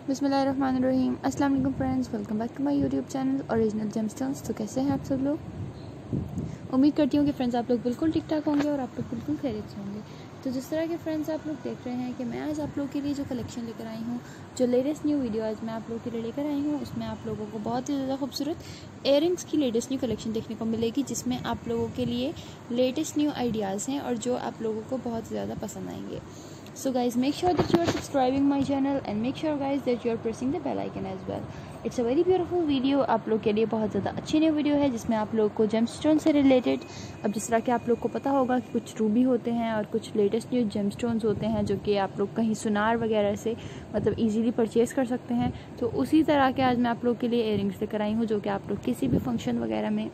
बिस्मिल्लाहिर्रहमानिर्रहीम। अस्सलाम वालेकुम friends, welcome back to my YouTube channel original gemstones. तो कैसे हैं आप सब लोग? उम्मीद करती हूँ कि फ्रेंड्स आप लोग बिल्कुल ठीक ठाक होंगे और आप लोग बिल्कुल खैरियत से होंगे। तो जिस तरह के फ्रेंड्स आप लोग देख रहे हैं कि मैं आज आप लोगों के लिए जो कलेक्शन लेकर आई हूँ, जो लेटेस्ट न्यू वीडियो आज मैं आप लोगों के लिए लेकर आई हूँ, उसमें आप लोगों को बहुत ही ज़्यादा खूबसूरत इयररिंग्स की लेटेस्ट न्यू कलेक्शन देखने को मिलेगी, जिसमें आप लोगों के लिए लेटेस्ट न्यू आइडियाज़ हैं और जो आप लोगों को बहुत ज़्यादा पसंद आएंगे। So guys, make sure that you are subscribing my channel and make sure guys that you are pressing the bell icon as well. It's a very beautiful video। आप लोग के लिए बहुत ज़्यादा अच्छी न्यू वीडियो है जिसमें आप लोग को जेमस्टोन से रिलेटेड, अब जिस तरह के आप लोग को पता होगा कि कुछ रूबी होते हैं और कुछ लेटेस्ट न्यू जेमस्टोन्स होते हैं जो कि आप लोग कहीं सुनार वगैरह से मतलब इजीली परचेज़ कर सकते हैं। तो उसी तरह के आज मैं आप लोग के लिए इयररिंग्स लेकर आई हूँ जो कि आप लोग किसी भी फंक्शन वगैरह में,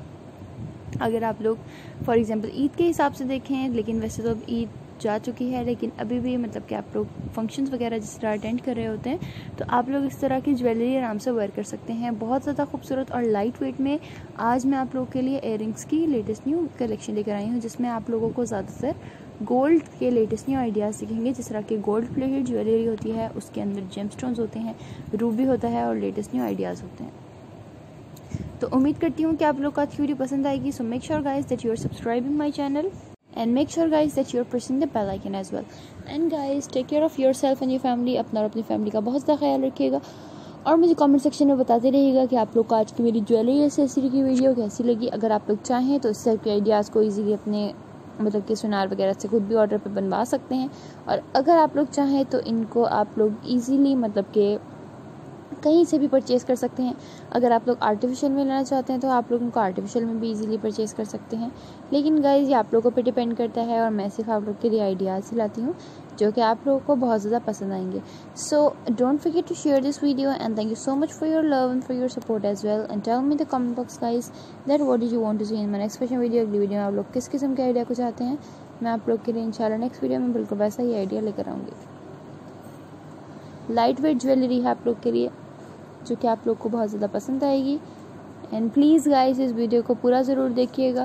अगर आप लोग फॉर एग्ज़ाम्पल ईद के हिसाब से देखें, लेकिन वैसे तो अब ईद जा चुकी है, लेकिन अभी भी मतलब कि आप लोग फंक्शंस वगैरह जिस तरह अटेंड कर रहे होते हैं तो आप लोग इस तरह की ज्वेलरी आराम से वेयर कर सकते हैं। बहुत ज़्यादा खूबसूरत और लाइट वेट में आज मैं आप लोगों के लिए इयररिंग्स की लेटेस्ट न्यू कलेक्शन लेकर आई हूँ, जिसमें आप लोगों को ज़्यादातर गोल्ड के लेटेस्ट न्यू आइडियाज़ दिखेंगे। जिस तरह की गोल्ड प्लेटेड ज्वेलरी होती है उसके अंदर जेमस्टोन्स होते हैं, रूबी होता है और लेटेस्ट न्यू आइडियाज़ होते हैं। तो उम्मीद करती हूँ कि आप लोग का थ्योरी पसंद आएगी। So make sure guys that you are subscribing my channel and make sure guys that you're pressing the bell icon as well, and guys take care of yourself and your family। अपना और अपनी family का बहुत ज़्यादा ख्याल रखिएगा और मुझे कमेंट सेक्शन में बताते रहिएगा कि आप लोग को आज की मेरी ज्वेलरी एक्सेसरी की वीडियो कैसी लगी। अगर आप लोग चाहें तो इस तरह के आइडियाज़ को इजीली अपने मतलब कि सुनार वगैरह से खुद भी ऑर्डर पे बनवा सकते हैं, और अगर आप लोग चाहें तो इनको आप लोग ईजीली मतलब कि कहीं से भी परचेज़ कर सकते हैं। अगर आप लोग आर्टिफिशियल में लेना चाहते हैं तो आप लोग इनको आर्टिफिशियल में भी इजीली परचेज़ कर सकते हैं। लेकिन गाइज़ ये आप लोगों पे डिपेंड करता है और मैं सिर्फ आप लोग के लिए आइडियाज़ ही लाती हूँ जो कि आप लोगों को बहुत ज़्यादा पसंद आएंगे। So don't forget to share this video and thank you so much for your love and for your support as well, and tell me the comment box guys that what do you want to see in my next fashion video. अगली video में आप लोग किस किस्म के idea को चाहते हैं, मैं आप लोग के लिए इंशाल्लाह नेक्स्ट वीडियो में बिल्कुल वैसा ही आइडिया लेकर आऊँगी। लाइट वेट ज्वेलरी है आप लोग के लिए जो कि आप लोग को बहुत ज़्यादा पसंद आएगी। एंड प्लीज़ गाइस इस वीडियो को पूरा ज़रूर देखिएगा,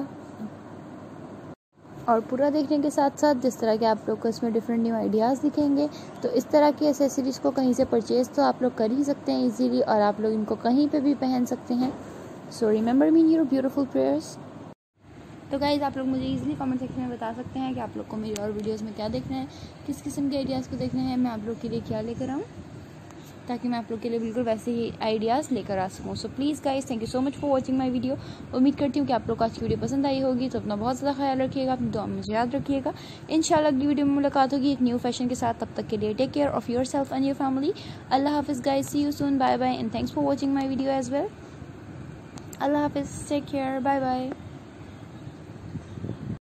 और पूरा देखने के साथ साथ जिस तरह के आप लोग को इसमें डिफरेंट न्यू आइडियाज़ दिखेंगे तो इस तरह की एसेसरीज़ को कहीं से परचेज़ तो आप लोग कर ही सकते हैं इजीली, और आप लोग इनको कहीं पे भी पहन सकते हैं। So remember me your beautiful prayers. तो गाइज़ आप लोग मुझे इजीली कमेंट सेक्शन में बता सकते हैं कि आप लोग को मेरी और वीडियोज़ में क्या देखना है, किस किस्म के आइडियाज़ को देखना है, मैं आप लोग के लिए क्या लेकर आऊँ, ताकि मैं आप लोग के लिए बिल्कुल वैसे ही आइडियाज़ लेकर आ सकूँ। So please guys thank you so much for watching my video. उम्मीद करती हूँ कि आप लोग को आज की वीडियो पसंद आई होगी। तो अपना बहुत ज़्यादा ख्याल रखिएगा, अपनी दुआ में मुझे याद रखिएगा। इंशाल्लाह अगली वीडियो में मुलाकात होगी एक न्यू फैशन के साथ। तब तक के लिए take care of yourself and your family. अल्लाह हाफिज़ guys, see you soon, bye bye and thanks for watching my video as well. अल्लाह हाफिज़, टेक केयर, बाय बाय।